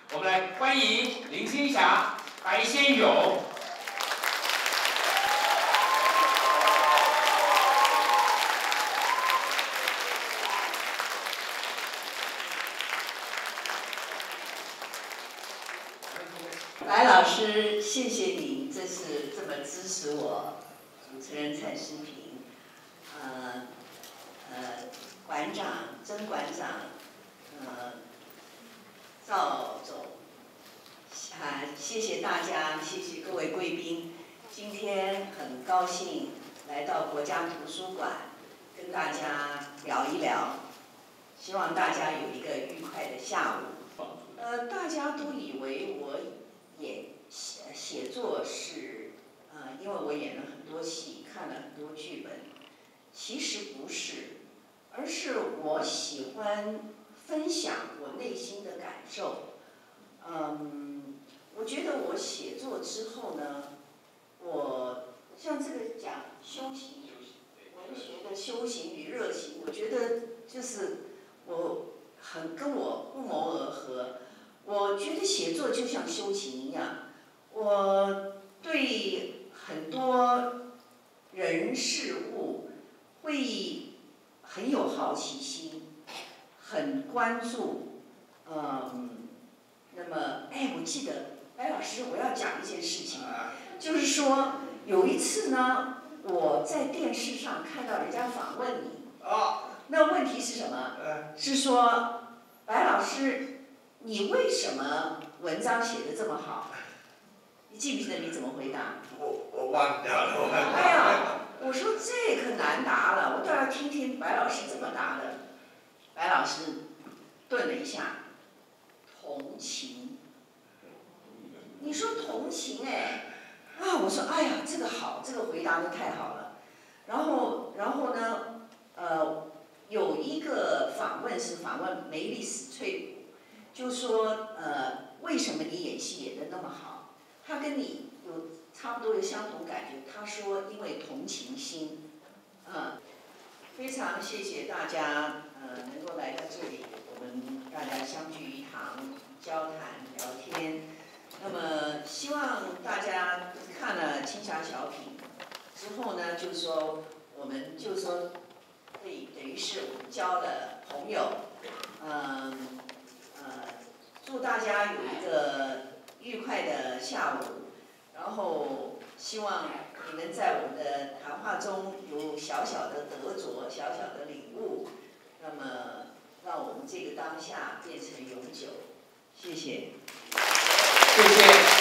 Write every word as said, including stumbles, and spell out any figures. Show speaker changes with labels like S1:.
S1: 我们来欢迎林青霞、白先勇。
S2: 白老师，谢谢你这次这么支持我，主持人蔡诗萍，呃呃，馆长曾馆长，呃，赵总，啊，谢谢大家，谢谢各位贵宾，今天很高兴来到国家图书馆跟大家聊一聊，希望大家有一个愉快的下午。呃，大家都以为我。 演写写作是，呃，因为我演了很多戏，看了很多剧本，其实不是，而是我喜欢分享我内心的感受。嗯，我觉得我写作之后呢，我像这个讲修行，文学的修行与热情，我觉得就是我很跟我不谋而合。 我觉得写作就像修行一样，我对很多人事物会很有好奇心，很关注。嗯，那么，哎，我记得白老师，我要讲一件事情，就是说有一次呢，我在电视上看到人家访问你，那问题是什么？是说白老师。 你为什么文章写得这么好？你记不记得你怎么回答？
S3: 我我忘掉了，我忘掉了。
S2: 哎呀，我说这可难答了，我倒要听听白老师怎么答的。白老师顿了一下，同情。你说同情哎，啊，我说哎呀，这个好，这个回答的太好了。然后，然后呢，呃，有一个访问是访问梅丽史翠普。 就说呃，为什么你演戏演得那么好？他跟你有差不多的相同感觉。他说因为同情心，嗯，非常谢谢大家呃能够来到这里，我们大家相聚一堂，交谈聊天。那么希望大家看了青霞小品之后呢，就说我们就说对，等于是我们交了朋友，嗯。 呃，祝大家有一个愉快的下午，然后希望你们在我们的谈话中有小小的得着、小小的领悟，那么让我们这个当下变成永久。谢谢，
S1: 谢谢。